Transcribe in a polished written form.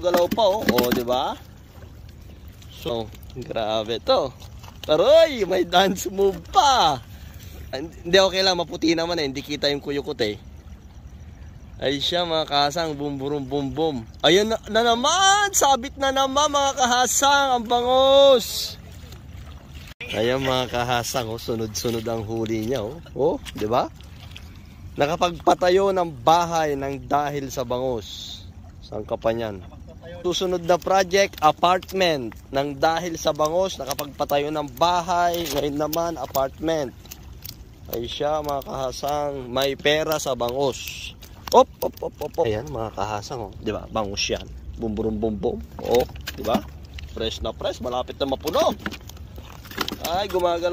Galaw pa oh. Oh, di ba? So, grabe to. Aroy, may dance move pa. Hindi, okay lang, maputi naman eh. Hindi kita yung kuyukot eh. Ay siya mga kahasang, boom boom boom boom. Ayun na naman, sabit na naman mga kahasang, ang bangos. Ayan mga kahasang, oh, sunod-sunod ang huli niya oh. Oh, di ba? Nakapagpatayo ng bahay ng dahil sa bangos. Saan ka pa niyan? Susunod na project, apartment. Nang dahil sa bangos, nakapagpatayo ng bahay. Ngayon naman, apartment. Ay siya mga kahasang, may pera sa bangos. Op, op, op, op, op. Ayan mga kahasang, oh. Di ba? Bangos yan. Bum, bum, bum, bum. Oh, di ba? Fresh na fresh, malapit na mapuno. Ay, gumagalaw.